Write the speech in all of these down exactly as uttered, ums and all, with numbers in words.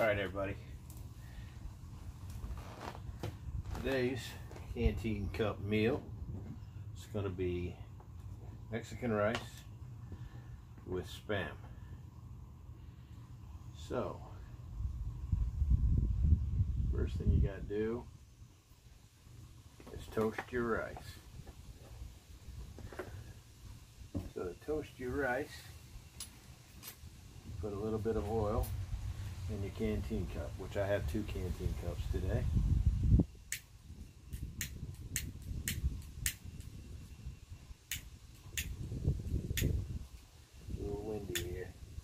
Alright everybody, today's Canteen Cup meal is going to be Mexican rice with Spam. So, first thing you got to do is toast your rice. So to toast your rice, you put a little bit of oil in your Canteen cup, which I have two Canteen cups today. A little windy here.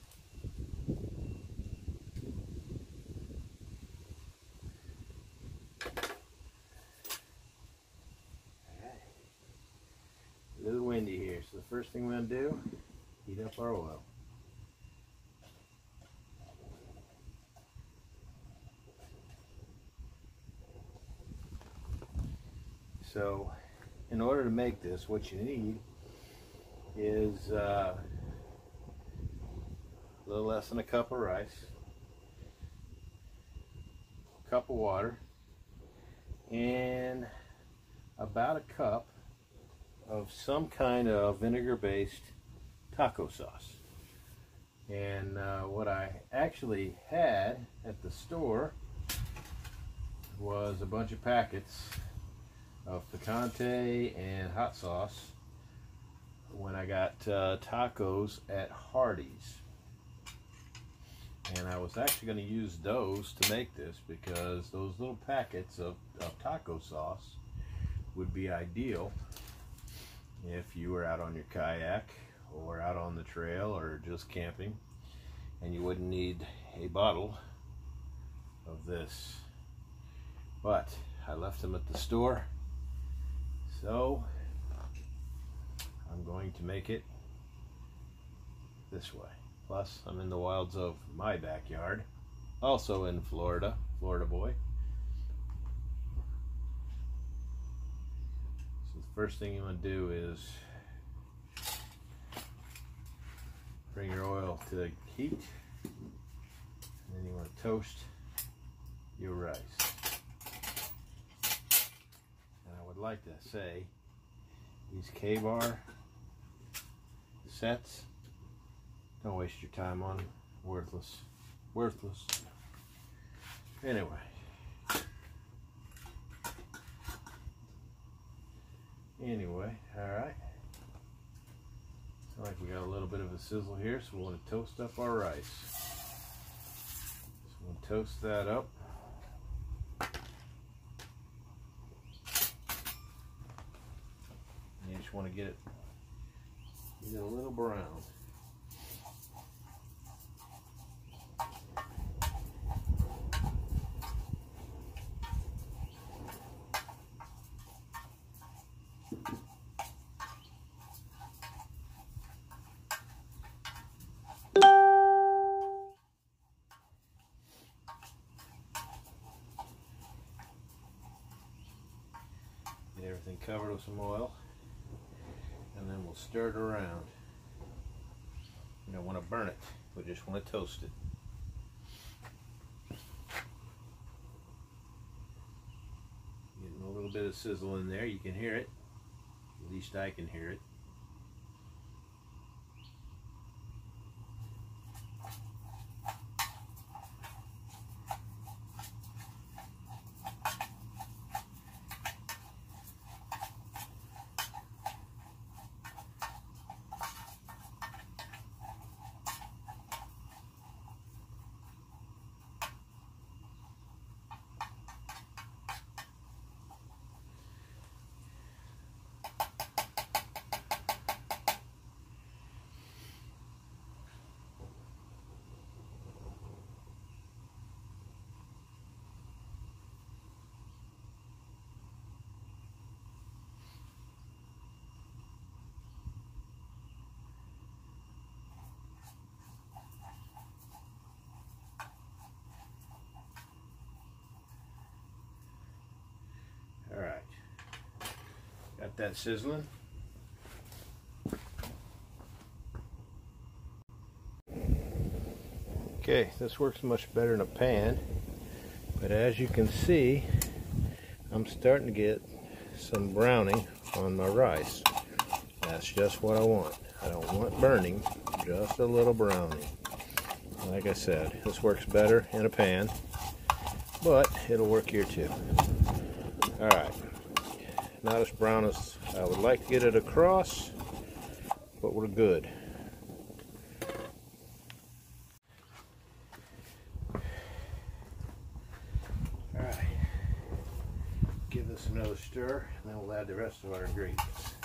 Alright. A little windy here, so the first thing we're going to do, heat up our oil. So, in order to make this, what you need is uh, a little less than a cup of rice, a cup of water, and about a cup of some kind of vinegar-based taco sauce. And uh, what I actually had at the store was a bunch of packets of picante and hot sauce when I got uh, tacos at Hardee's. And I was actually going to use those to make this because those little packets of, of taco sauce would be ideal if you were out on your kayak or out on the trail or just camping, and you wouldn't need a bottle of this. But I left them at the store, so I'm going to make it this way. Plus, I'm in the wilds of my backyard, also in Florida, Florida boy. So the first thing you want to do is bring your oil to the heat, and then you want to toast your rice. Like to say, these K-bar sets, don't waste your time on them. Worthless. Worthless. Anyway. Anyway, alright. Looks like we got a little bit of a sizzle here, so we want to toast up our rice. So we'll toast that up. You just want to get it, get it a little brown. Get everything covered with some oil. And then we'll stir it around. You don't want to burn it, we just want to toast it. Getting a little bit of sizzle in there, you can hear it. At least I can hear it. Alright, got that sizzling. Okay, this works much better in a pan, but as you can see, I'm starting to get some browning on my rice. That's just what I want. I don't want burning, just a little browning. Like I said, this works better in a pan, but it'll work here too. Alright, not as brown as I would like to get it across, but we're good. Alright, give this another stir, and then we'll add the rest of our ingredients.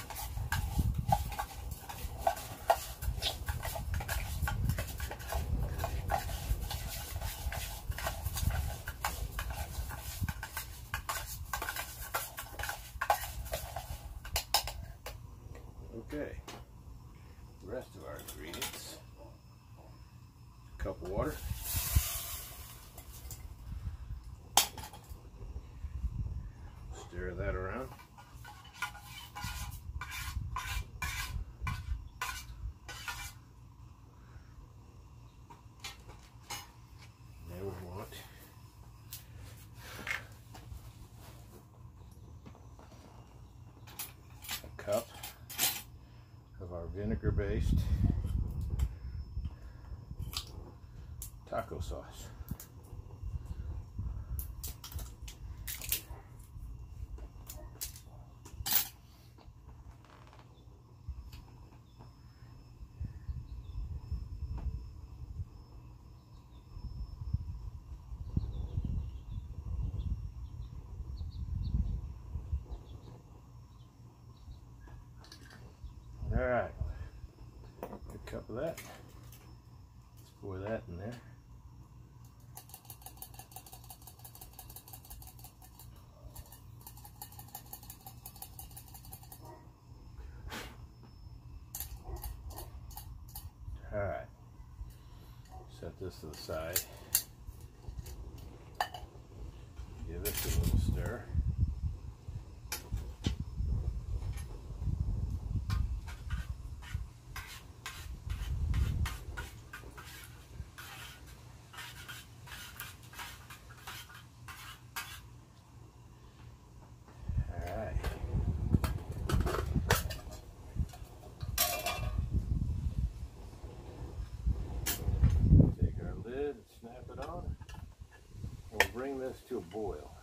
Okay, the rest of our ingredients, a cup of water, stir that around, then we want a cup of our vinegar-based taco sauce. All right, a cup of that. Let's pour that in there. All right, set this to the side. Give it a little stir. Snap it on, and we'll bring this to a boil.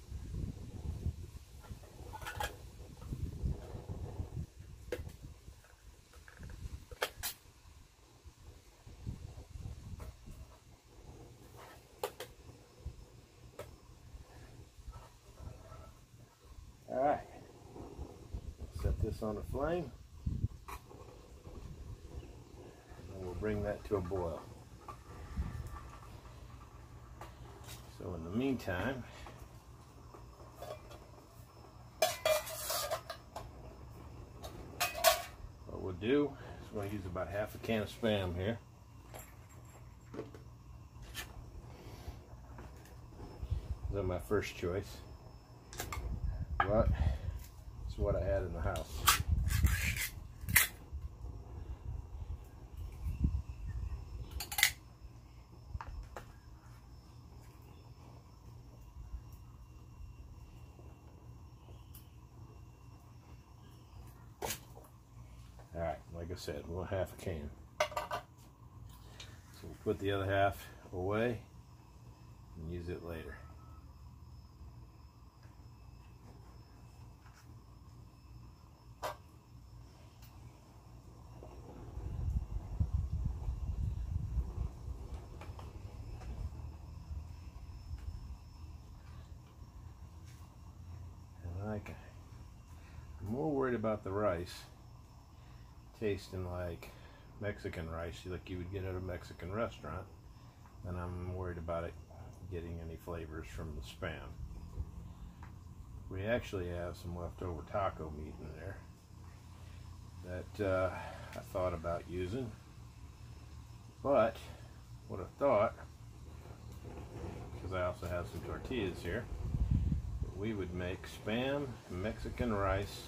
All right, set this on the flame, and we'll bring that to a boil. So in the meantime, what we'll do is we'll use about half a can of Spam here. That's my first choice, but it's what I had in the house. Alright, like I said, we'll half a can. So we'll put the other half away and use it later. And like, I'm more worried about the rice tasting like Mexican rice, like you would get at a Mexican restaurant, and I'm worried about it getting any flavors from the Spam. We actually have some leftover taco meat in there that uh, I thought about using, but what I thought, because I also have some tortillas here, that we would make Spam Mexican rice.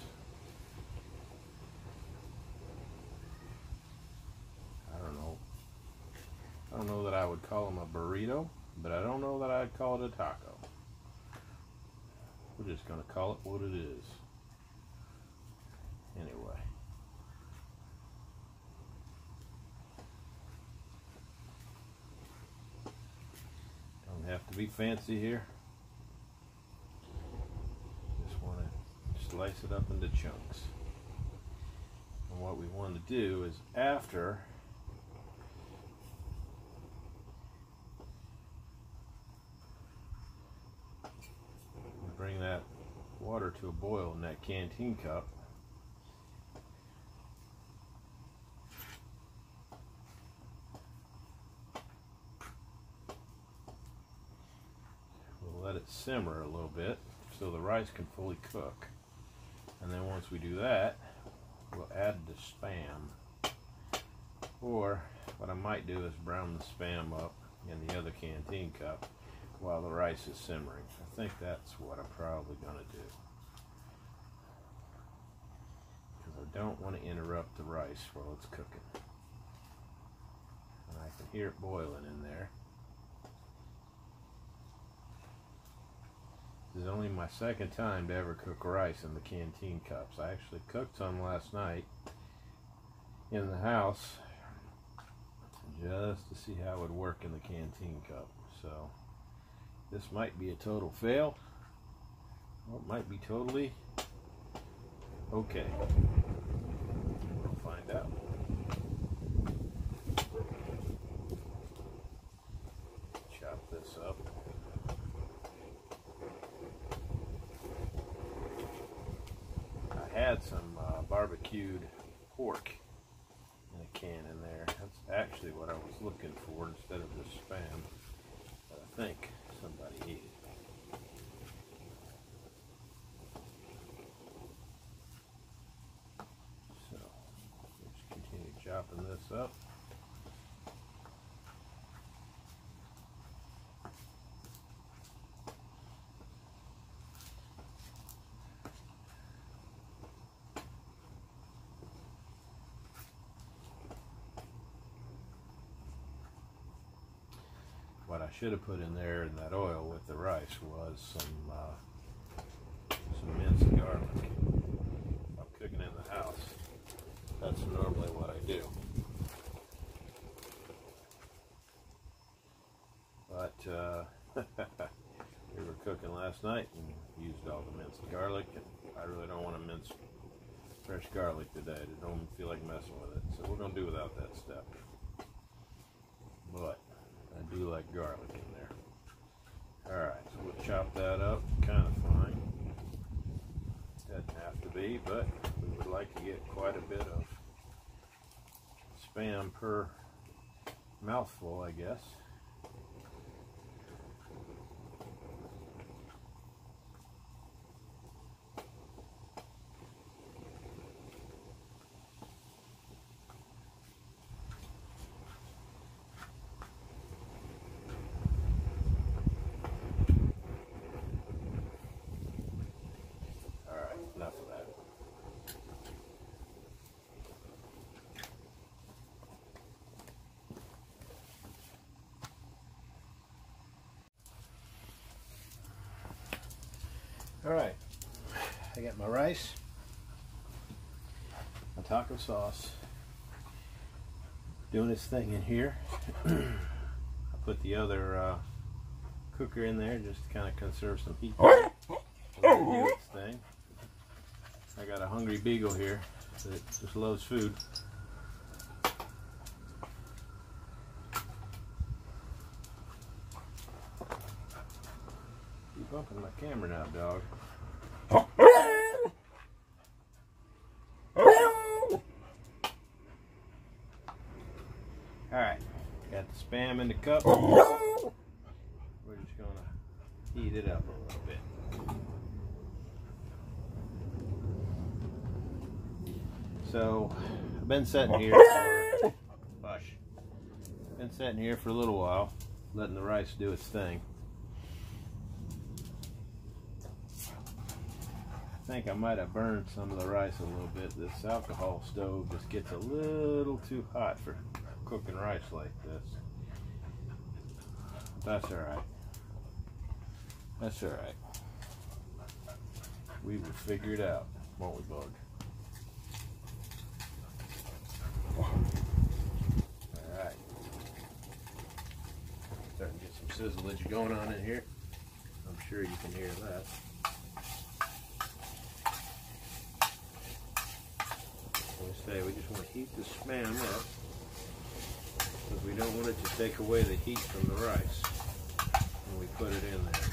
I don't know that I would would call them a burrito, but I don't know that I'd call it a taco. We're just going to call it what it is. Anyway. Don't have to be fancy here. Just want to slice it up into chunks. And what we want to do is after we bring that water to a boil in that canteen cup, we'll let it simmer a little bit so the rice can fully cook. And then once we do that, we'll add the Spam. Or what I might do is brown the Spam up in the other canteen cup while the rice is simmering. I think that's what I'm probably going to do, because I don't want to interrupt the rice while it's cooking. And I can hear it boiling in there. This is only my second time to ever cook rice in the canteen cups. I actually cooked some last night in the house just to see how it would work in the canteen cup. So this might be a total fail, or it might be totally okay. We'll find out. Chop this up. I had some uh, barbecued pork in a can in there. That's actually what I was looking for instead of the Spam, but I think somebody ate it. So let's continue chopping this up. What I should have put in there in that oil with the rice was some uh, some minced garlic. If I'm cooking in the house, that's normally what I do. But uh, we were cooking last night and used all the minced garlic, and I really don't want to mince fresh garlic today. I don't feel like messing with it, so we're going to do without that step. But I do like garlic in there. Alright, so we'll chop that up kind of fine. Doesn't have to be, but we would like to get quite a bit of Spam per mouthful, I guess. Enough of that. All right, I got my rice, my taco sauce, doing its thing in here. I put the other uh, cooker in there just to kind of conserve some heat. Let it do its thing. I got a hungry beagle here that just loves food. Keep bumping my camera now, dog. Alright, got the Spam in the cup. We're just going to heat it up a little bit. So, I've been sitting here for, hush, been sitting here for a little while, letting the rice do its thing. I think I might have burned some of the rice a little bit. This alcohol stove just gets a little too hot for cooking rice like this. That's all right. That's all right. We will figure it out, won't we, Bug? All right. Starting to get some sizzleage going on in here. I'm sure you can hear that. Like I say, we just want to heat the spam up because we don't want it to take away the heat from the rice when we put it in there.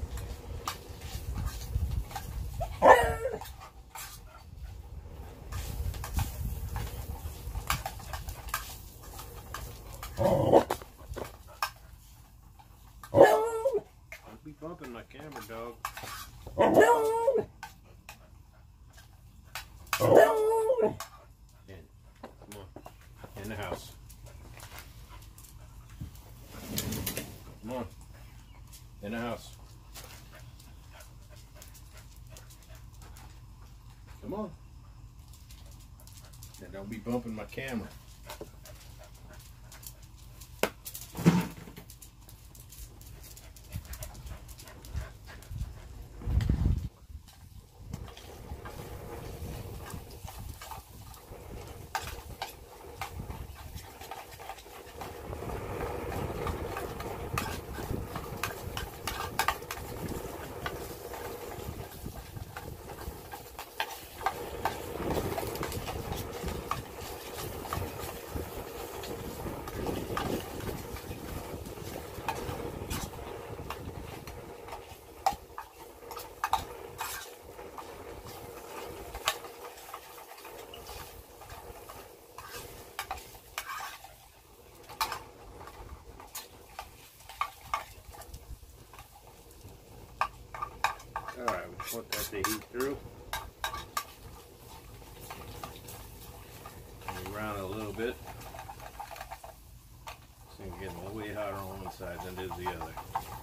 Don't be bumping my camera, dog. In. Come on. In the house. Come on. In the house. Come on. And don't be bumping my camera. Alright, we just want that to heat through. And we round it a little bit. So it's getting way hotter on one side than it is the other.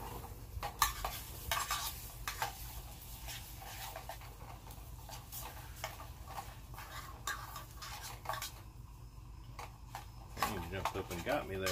You jumped up and got me there.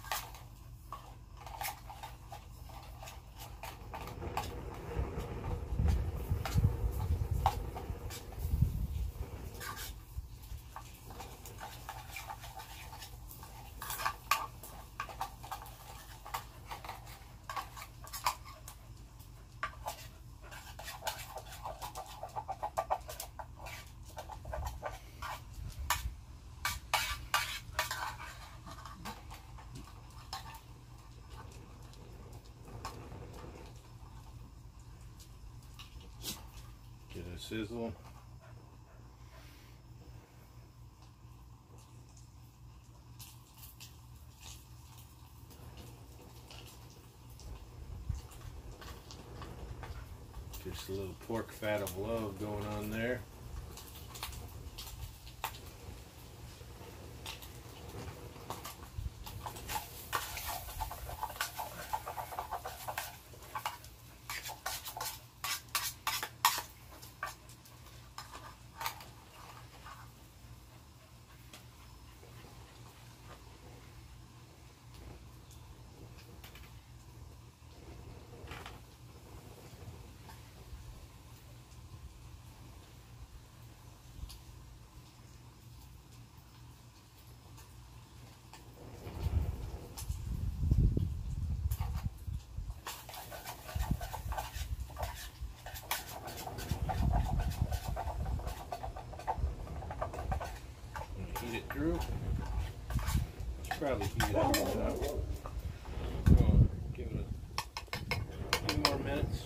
Get a sizzle. Just a little pork fat of love going on there. Heat it through. Should probably heat it up. So, give it a few more minutes.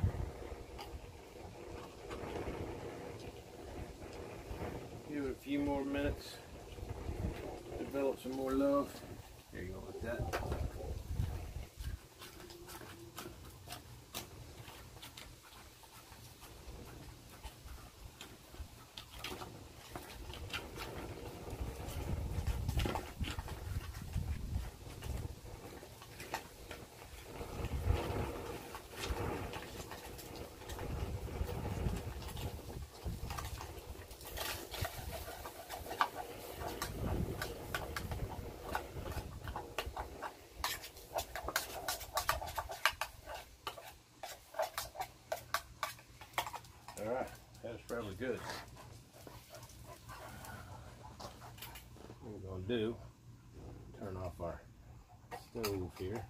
Give it a few more minutes. Develop some more love. There you go with that. what we're going to do, turn off our stove here.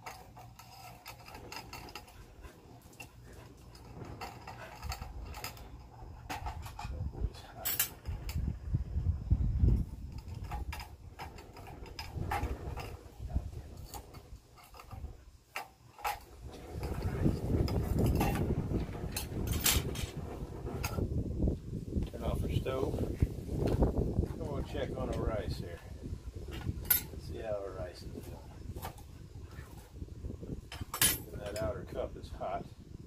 Stove. I want to check on our rice here. Let's see how our rice is doing. And that outer cup is hot.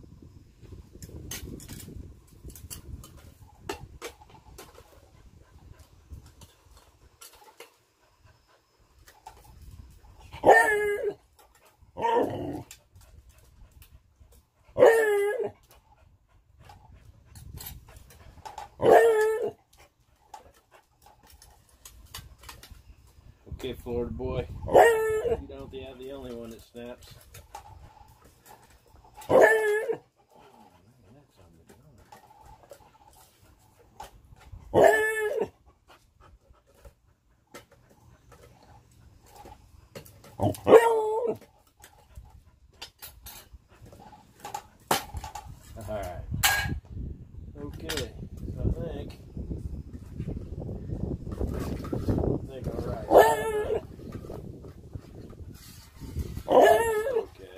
Okay, Florida boy, you don't have the only one that snaps. Alright. Okay, so I think, I think alright. Okay.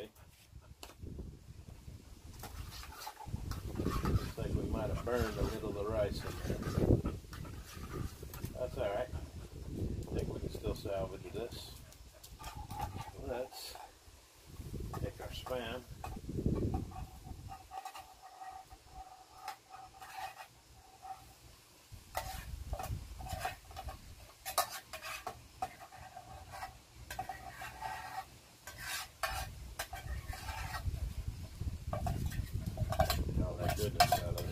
Looks like we might have burned a little of the rice in there. That's alright. I think we can still salvage this. Let's take our spam. Goodness out of there.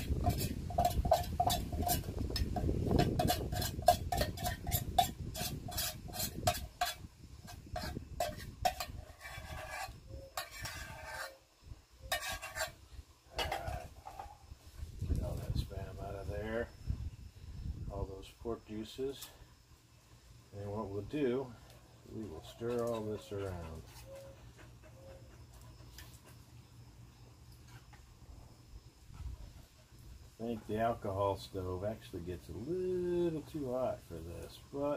Alright. Get all that spam out of there. All those pork juices. And what we'll do, we will stir all this around. I think the alcohol stove actually gets a little too hot for this, but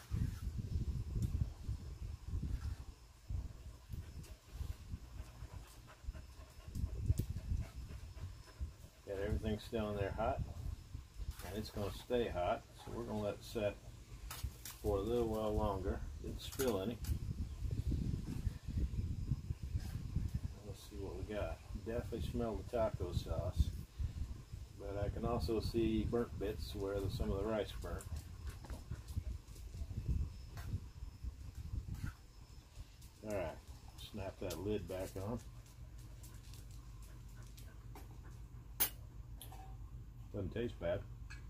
got everything still in there hot, and it's going to stay hot, so we're going to let it set for a little while longer. Didn't spill any. Let's see what we got. Definitely smell the taco sauce. But I can also see burnt bits where the, some of the rice burnt. Alright, snap that lid back on. Doesn't taste bad.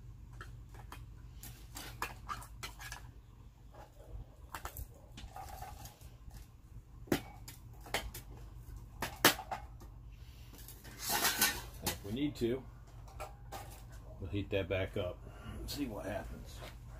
And if we need to, we'll heat that back up and see what happens.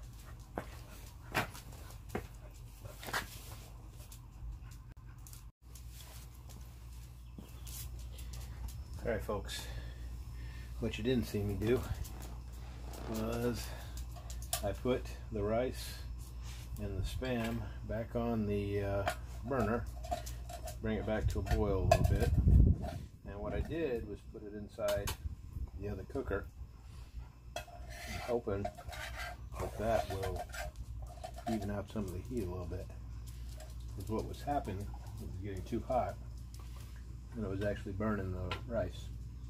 Alright folks, what you didn't see me do was I put the rice and the spam back on the uh, burner, bring it back to a boil a little bit, and what I did was put it inside the other cooker, hoping that that will even out some of the heat a little bit. Because what was happening, it was getting too hot and it was actually burning the rice.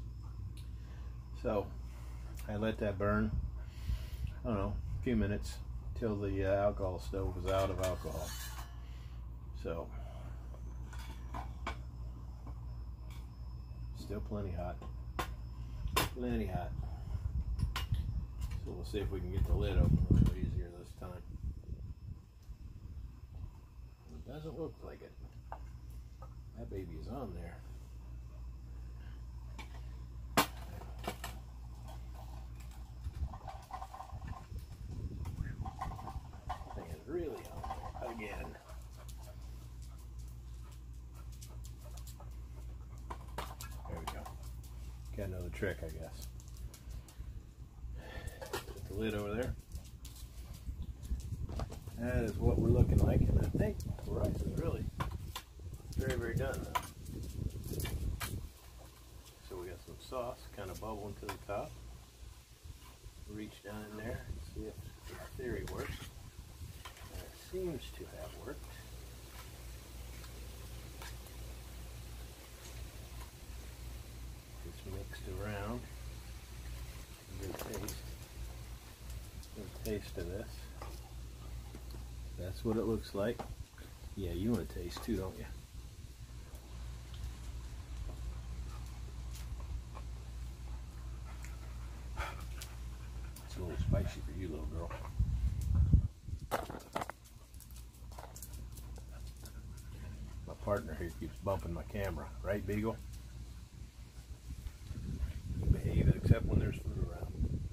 So I let that burn, I don't know, a few minutes till the uh, alcohol stove was out of alcohol. So still plenty hot, plenty hot. So we'll see if we can get the lid open a little easier this time. It doesn't look like it. That baby is on there. again. There we go. Got another trick, I guess. Put the lid over there. That is what we're looking like, and I think the rice is really very, very done now. So we got some sauce kind of bubbling to the top. Reach down in there and see if the theory works. And it seems to have worked. It's mixed around. Good taste. Good taste of this. That's what it looks like. Yeah, you want to taste too, don't you? It's a little spicy for you, little girl. My partner here keeps bumping my camera. Right, Beagle? You behave except when there's food around.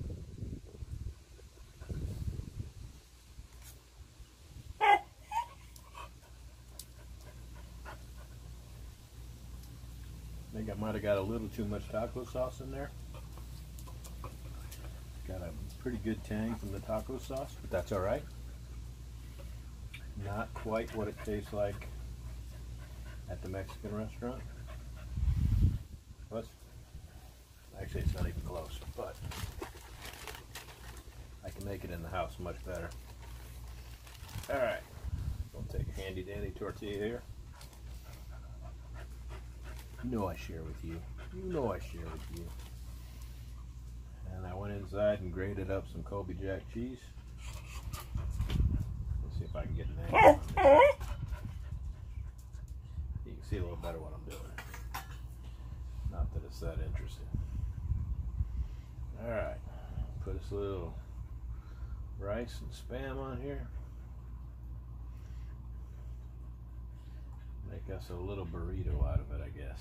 I think I might have got a little too much taco sauce in there. Got a pretty good tang from the taco sauce, but that's all right. Not quite what it tastes like at the Mexican restaurant. But actually, it's not even close, but I can make it in the house much better. All right, we'll take a handy dandy tortilla here. You know I share with you. You know I share with you. And I went inside and grated up some Colby Jack cheese. Let's see if I can get an angle on this. You can see a little better what I'm doing. Not that it's that interesting. Alright. Put us a little rice and Spam on here. Make us a little burrito out of it, I guess.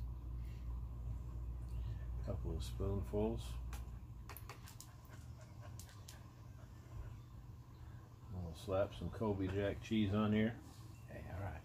A couple of spoonfuls. We'll slap some Colby Jack cheese on here. Hey, all right.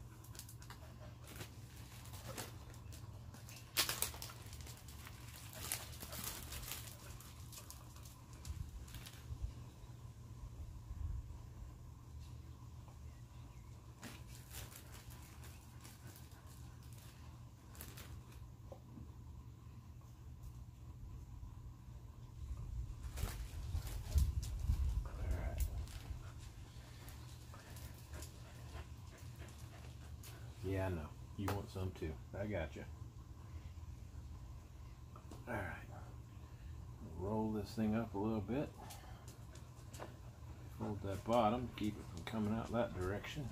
Yeah, I know. You want some too. I got you. All right. Roll this thing up a little bit. Fold that bottom. Keep it from coming out that direction.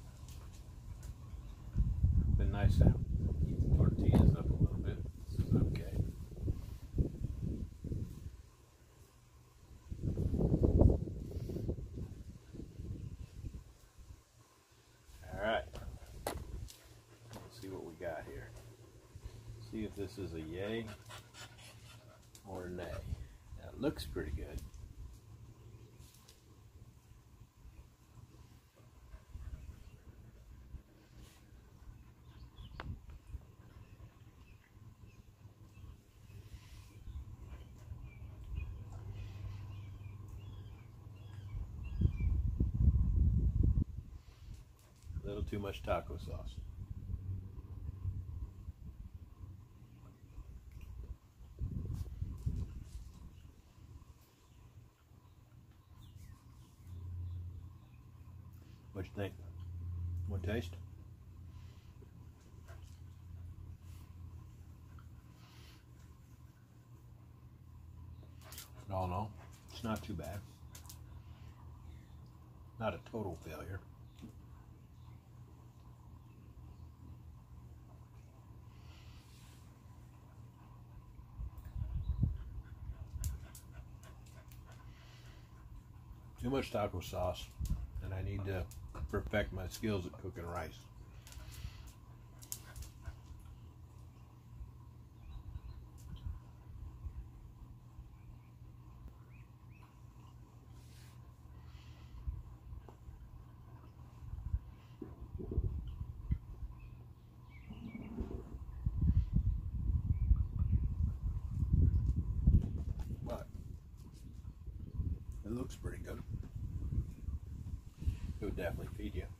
Been nice to keep the tortillas up a little bit. This is okay. See if this is a yay or a nay. That looks pretty good. A little too much taco sauce. What you think? One taste? No, no, it's not too bad. Not a total failure. Too much taco sauce, and I need to perfect my skills at cooking rice. looks pretty good. It would definitely feed you.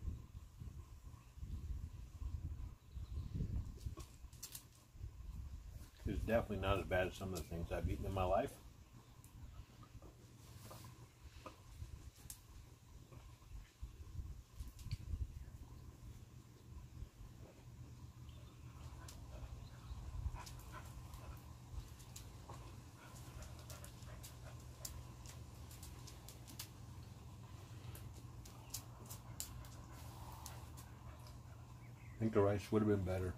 It's definitely not as bad as some of the things I've eaten in my life. I think the rice would have been better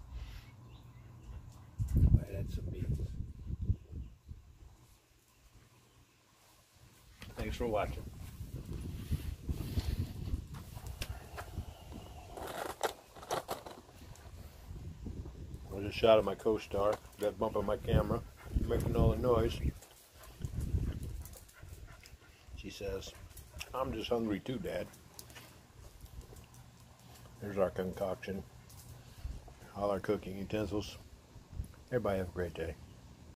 if I had some beans. Thanks for watching. I just shot at my co-star. Got bumping my camera, making all the noise. She says, "I'm just hungry too, Dad." There's our concoction, all our cooking utensils. Everybody have a great day.